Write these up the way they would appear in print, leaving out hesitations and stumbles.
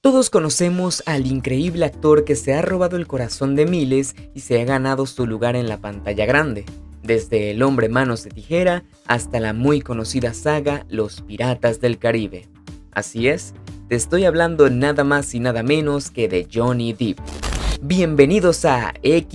Todos conocemos al increíble actor que se ha robado el corazón de miles y se ha ganado su lugar en la pantalla grande, desde El hombre manos de tijera hasta la muy conocida saga Los Piratas del Caribe. Así es, te estoy hablando nada más y nada menos que de Johnny Depp. Bienvenidos a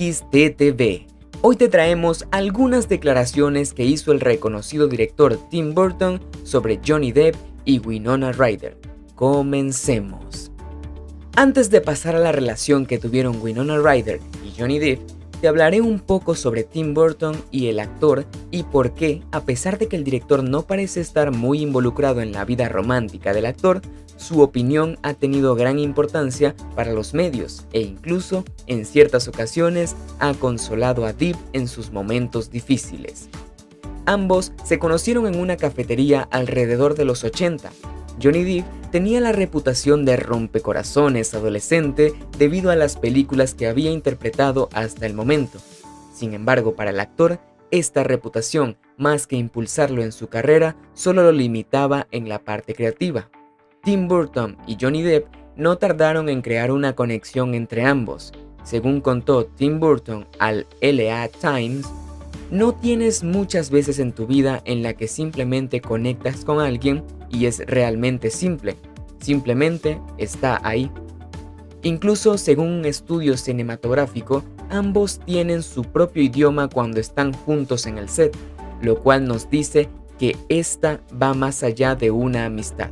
XDTV. Hoy te traemos algunas declaraciones que hizo el reconocido director Tim Burton sobre Johnny Depp y Winona Ryder. Comencemos. Antes de pasar a la relación que tuvieron Winona Ryder y Johnny Depp, te hablaré un poco sobre Tim Burton y el actor y por qué, a pesar de que el director no parece estar muy involucrado en la vida romántica del actor, su opinión ha tenido gran importancia para los medios e incluso, en ciertas ocasiones, ha consolado a Depp en sus momentos difíciles. Ambos se conocieron en una cafetería alrededor de los 80. Johnny Depp tenía la reputación de rompecorazones adolescente debido a las películas que había interpretado hasta el momento. Sin embargo, para el actor, esta reputación, más que impulsarlo en su carrera, solo lo limitaba en la parte creativa. Tim Burton y Johnny Depp no tardaron en crear una conexión entre ambos. Según contó Tim Burton al LA Times, no tienes muchas veces en tu vida en la que simplemente conectas con alguien y es realmente simple, simplemente está ahí. Incluso según un estudio cinematográfico, ambos tienen su propio idioma cuando están juntos en el set, lo cual nos dice que esta va más allá de una amistad.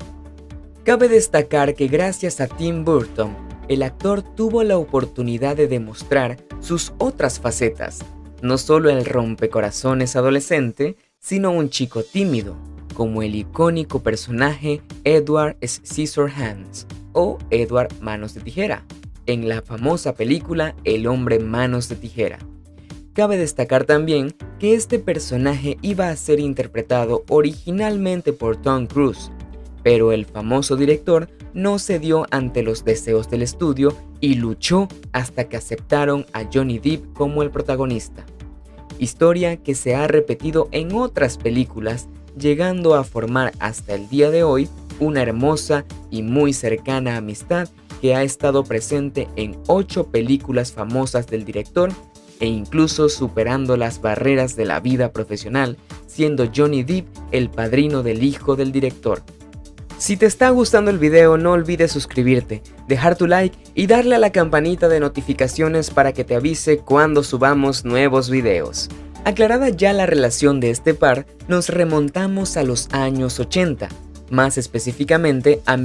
Cabe destacar que gracias a Tim Burton, el actor tuvo la oportunidad de demostrar sus otras facetas, no solo el rompecorazones adolescente, sino un chico tímido, como el icónico personaje Edward Scissorhands o Edward Manos de Tijera, en la famosa película El hombre manos de tijera. Cabe destacar también que este personaje iba a ser interpretado originalmente por Tom Cruise, pero el famoso director no cedió ante los deseos del estudio y luchó hasta que aceptaron a Johnny Depp como el protagonista. Historia que se ha repetido en otras películas, llegando a formar hasta el día de hoy una hermosa y muy cercana amistad que ha estado presente en 8 películas famosas del director e incluso superando las barreras de la vida profesional, siendo Johnny Depp el padrino del hijo del director. Si te está gustando el video, no olvides suscribirte, dejar tu like y darle a la campanita de notificaciones para que te avise cuando subamos nuevos videos. Aclarada ya la relación de este par, nos remontamos a los años 80, más específicamente a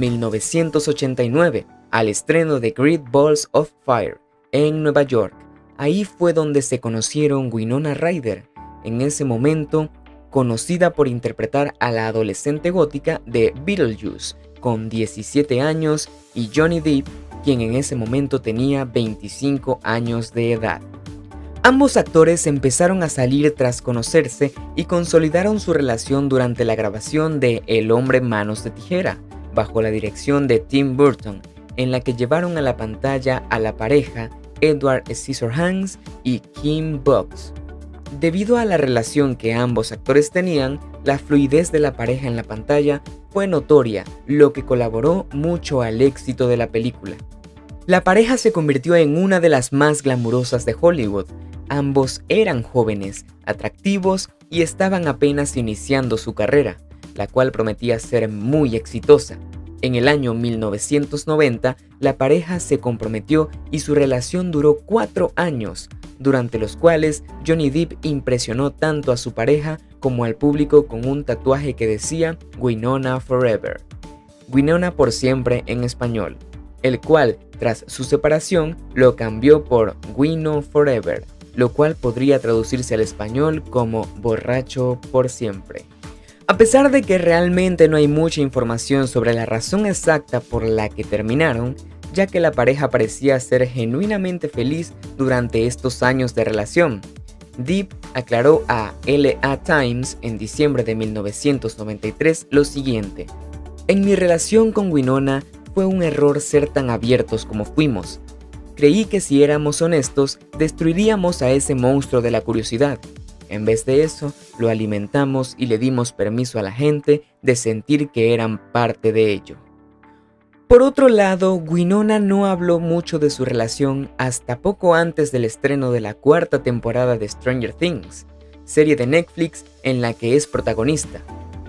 1989, al estreno de Great Balls of Fire en Nueva York. Ahí fue donde se conocieron Winona Ryder, en ese momento conocida por interpretar a la adolescente gótica de Beetlejuice, con 17 años, y Johnny Depp, quien en ese momento tenía 25 años de edad. Ambos actores empezaron a salir tras conocerse y consolidaron su relación durante la grabación de El hombre manos de tijera, bajo la dirección de Tim Burton, en la que llevaron a la pantalla a la pareja Edward Scissorhands y Kim Box. Debido a la relación que ambos actores tenían, la fluidez de la pareja en la pantalla fue notoria, lo que colaboró mucho al éxito de la película. La pareja se convirtió en una de las más glamurosas de Hollywood. Ambos eran jóvenes, atractivos y estaban apenas iniciando su carrera, la cual prometía ser muy exitosa. En el año 1990, la pareja se comprometió y su relación duró 4 años, durante los cuales Johnny Depp impresionó tanto a su pareja como al público con un tatuaje que decía Winona Forever, Winona por siempre en español, el cual tras su separación lo cambió por Wino Forever, lo cual podría traducirse al español como borracho por siempre. A pesar de que realmente no hay mucha información sobre la razón exacta por la que terminaron, ya que la pareja parecía ser genuinamente feliz durante estos años de relación, Depp aclaró a LA Times en diciembre de 1993 lo siguiente: "En mi relación con Winona fue un error ser tan abiertos como fuimos. Creí que si éramos honestos, destruiríamos a ese monstruo de la curiosidad. En vez de eso, lo alimentamos y le dimos permiso a la gente de sentir que eran parte de ello". Por otro lado, Winona no habló mucho de su relación hasta poco antes del estreno de la cuarta temporada de Stranger Things, serie de Netflix en la que es protagonista.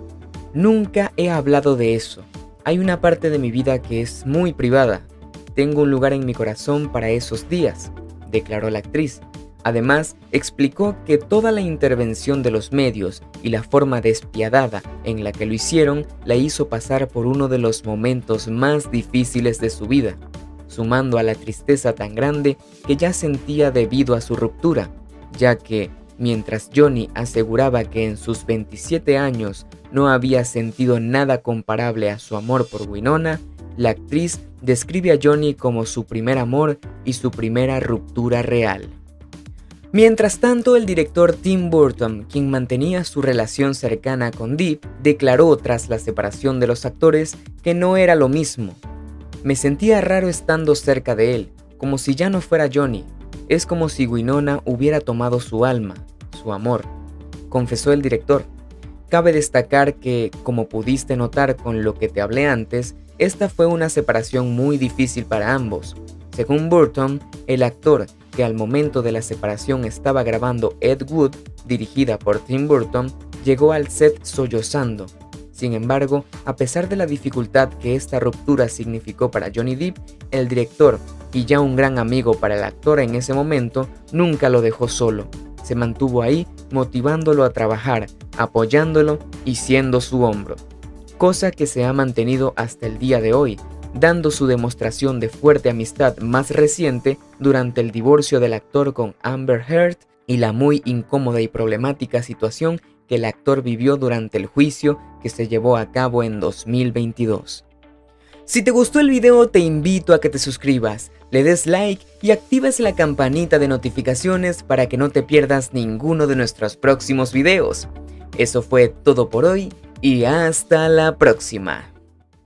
Nunca he hablado de eso. Hay una parte de mi vida que es muy privada. Tengo un lugar en mi corazón para esos días, declaró la actriz. Además, explicó que toda la intervención de los medios y la forma despiadada en la que lo hicieron la hizo pasar por uno de los momentos más difíciles de su vida, sumando a la tristeza tan grande que ya sentía debido a su ruptura, ya que, mientras Johnny aseguraba que en sus 27 años no había sentido nada comparable a su amor por Winona, la actriz describe a Johnny como su primer amor y su primera ruptura real. Mientras tanto, el director Tim Burton, quien mantenía su relación cercana con Depp, declaró tras la separación de los actores que no era lo mismo. Me sentía raro estando cerca de él, como si ya no fuera Johnny. Es como si Winona hubiera tomado su alma, su amor, confesó el director. Cabe destacar que, como pudiste notar con lo que te hablé antes, esta fue una separación muy difícil para ambos. Según Burton, el actor, que al momento de la separación estaba grabando Ed Wood, dirigida por Tim Burton, llegó al set sollozando. Sin embargo, a pesar de la dificultad que esta ruptura significó para Johnny Depp, el director, y ya un gran amigo para el actor en ese momento, nunca lo dejó solo. Se mantuvo ahí, motivándolo a trabajar, apoyándolo y siendo su hombro. Cosa que se ha mantenido hasta el día de hoy, dando su demostración de fuerte amistad más reciente durante el divorcio del actor con Amber Heard y la muy incómoda y problemática situación que el actor vivió durante el juicio que se llevó a cabo en 2022. Si te gustó el video, te invito a que te suscribas, le des like y actives la campanita de notificaciones para que no te pierdas ninguno de nuestros próximos videos. Eso fue todo por hoy y hasta la próxima.